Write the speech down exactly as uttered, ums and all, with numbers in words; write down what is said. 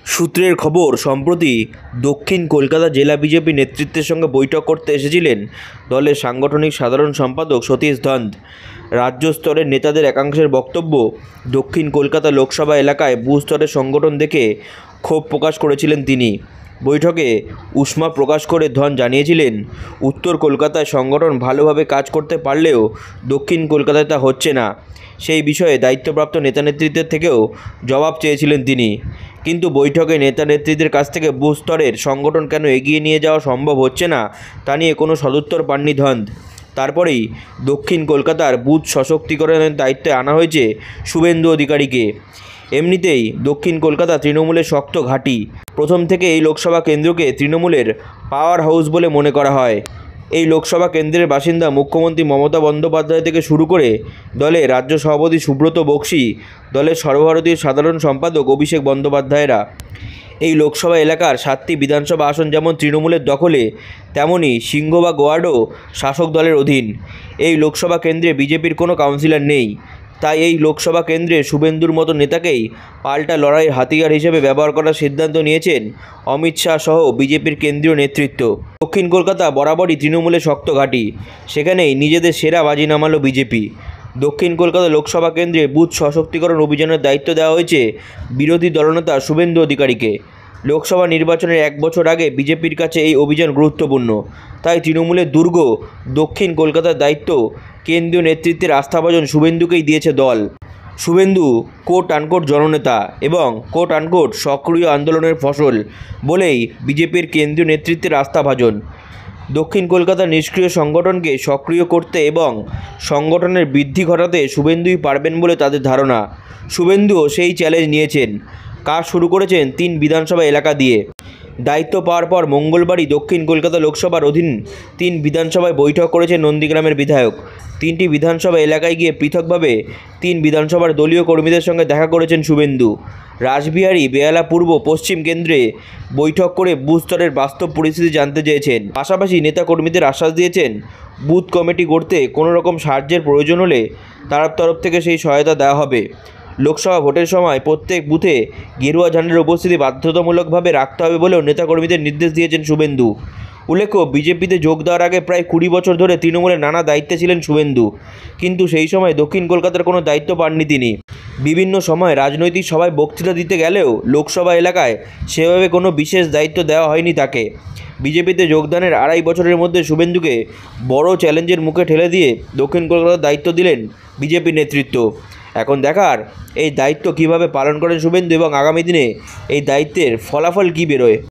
সূত্রের খবর, সম্প্রতি দক্ষিণ কলকাতা জেলা বিজেপি নেতৃত্বের সঙ্গে বৈঠক করতে এসেছিলেন দলের সাংগঠনিক সাধারণ সম্পাদক সতীশ ধন্দ। রাজ্য স্তরের নেতাদের একাংশের বক্তব্য, দক্ষিণ কলকাতা লোকসভা এলাকায় বুথ স্তরের সংগঠন দেখে ক্ষোভ প্রকাশ করেছিলেন তিনি। বৈঠকে উষ্মা প্রকাশ করে ধন জানিয়েছিলেন, উত্তর কলকাতায় সংগঠন ভালোভাবে কাজ করতে পারলেও দক্ষিণ কলকাতায় তা হচ্ছে না। সেই বিষয়ে দায়িত্বপ্রাপ্ত নেতা নেতৃত্বের থেকেও জবাব চেয়েছিলেন তিনি। কিন্তু বৈঠকে নেতা নেতৃত্বের কাছ থেকে বুথ স্তরের সংগঠন কেন এগিয়ে নিয়ে যাওয়া সম্ভব হচ্ছে না তা নিয়ে কোনো সদুত্তর পাননি ধন্দ। তারপরেই দক্ষিণ কলকাতার বুথ সশক্তিকরণের দায়িত্বে আনা হয়েছে শুভেন্দু অধিকারীকে। এমনিতেই দক্ষিণ কলকাতা তৃণমূলের শক্ত ঘাঁটি। প্রথম থেকে এই লোকসভা কেন্দ্রকে তৃণমূলের পাওয়ার হাউস বলে মনে করা হয়। এই লোকসভা কেন্দ্রের বাসিন্দা মুখ্যমন্ত্রী মমতা বন্দ্যোপাধ্যায় থেকে শুরু করে দলের রাজ্য সভাপতি সুব্রত বক্সি, দলের সর্বভারতীয় সাধারণ সম্পাদক অভিষেক বন্দ্যোপাধ্যায়রা। এই লোকসভা এলাকার সাতটি বিধানসভা আসন যেমন তৃণমূলের দখলে, তেমনি সিংহভাগ ওয়ার্ডও শাসক দলের অধীন। এই লোকসভা কেন্দ্রে বিজেপির কোনো কাউন্সিলর নেই, তাই এই লোকসভা কেন্দ্রে শুভেন্দুর মতো নেতাকেই পাল্টা লড়াইয়ের হাতিয়ার হিসেবে ব্যবহার করার সিদ্ধান্ত নিয়েছেন অমিত শাহ সহ বিজেপির কেন্দ্রীয় নেতৃত্ব। দক্ষিণ কলকাতা বরাবরই তৃণমূলের শক্ত ঘাঁটি, সেখানেই নিজেদের সেরা বাজি নামালো বিজেপি। দক্ষিণ কলকাতা লোকসভা কেন্দ্রে বুথ সশক্তিকরণ অভিযানের দায়িত্ব দেওয়া হয়েছে বিরোধী দলনেতা শুভেন্দু অধিকারীকে। লোকসভা নির্বাচনের এক বছর আগে বিজেপির কাছে এই অভিযান গুরুত্বপূর্ণ, তাই তৃণমূলের দুর্গ দক্ষিণ কলকাতার দায়িত্ব কেন্দ্রীয় নেতৃত্বের আস্থাভাজন শুভেন্দুকেই দিয়েছে দল। শুভেন্দু কোট আনকোট জননেতা এবং কোট আনকোট সক্রিয় আন্দোলনের ফসল বলেই বিজেপির কেন্দ্রীয় নেতৃত্বের আস্থাভাজন। দক্ষিণ কলকাতার নিষ্ক্রিয় সংগঠনকে সক্রিয় করতে এবং সংগঠনের বৃদ্ধি ঘটাতে শুভেন্দুই পারবেন বলে তাদের ধারণা। শুভেন্দুও সেই চ্যালেঞ্জ নিয়েছেন। কাজ শুরু করেছেন তিন বিধানসভা এলাকা দিয়ে। দায়িত্ব পাওয়ার পর মঙ্গলবারই দক্ষিণ কলকাতা লোকসভার অধীন তিন বিধানসভায় বৈঠক করেছেন নন্দীগ্রামের বিধায়ক। তিনটি বিধানসভা এলাকায় গিয়ে পৃথকভাবে তিন বিধানসভার দলীয় কর্মীদের সঙ্গে দেখা করেছেন শুভেন্দু। রাসবিহারী, বেহালা পূর্ব, পশ্চিম কেন্দ্রে বৈঠক করে বুথ স্তরের বাস্তব পরিস্থিতি জানতে চেয়েছেন। পাশাপাশি নেতাকর্মীদের আশ্বাস দিয়েছেন, বুথ কমিটি গড়তে কোনো রকম সাহায্যের প্রয়োজন হলে তার তরফ থেকে সেই সহায়তা দেওয়া হবে। লোকসভা ভোটের সময় প্রত্যেক বুথে গেরুয়া ঝান্ডার উপস্থিতি বাধ্যতামূলকভাবে রাখতে হবে বলেও নেতাকর্মীদের নির্দেশ দিয়েছেন শুভেন্দু। উল্লেখ্য, বিজেপিতে যোগ দেওয়ার আগে প্রায় কুড়ি বছর ধরে তৃণমূলের নানা দায়িত্বে ছিলেন শুভেন্দু, কিন্তু সেই সময় দক্ষিণ কলকাতার কোনো দায়িত্ব পাননি তিনি। বিভিন্ন সময় রাজনৈতিক সভায় বক্তৃতা দিতে গেলেও লোকসভা এলাকায় সেভাবে কোনো বিশেষ দায়িত্ব দেওয়া হয়নি তাকে। বিজেপিতে যোগদানের আড়াই বছরের মধ্যে শুভেন্দুকে বড় চ্যালেঞ্জের মুখে ঠেলে দিয়ে দক্ষিণ কলকাতার দায়িত্ব দিলেন বিজেপি নেতৃত্ব। এখন দেখার এই দায়িত্ব কীভাবে পালন করেন শুভেন্দু এবং আগামী দিনে এই দায়িত্বের ফলাফল কী বেরোয়।